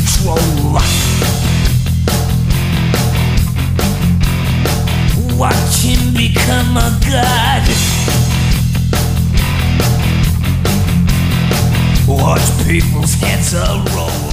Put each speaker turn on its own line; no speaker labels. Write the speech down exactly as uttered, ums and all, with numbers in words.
control. Watch him become a god. Watch people's heads a roll.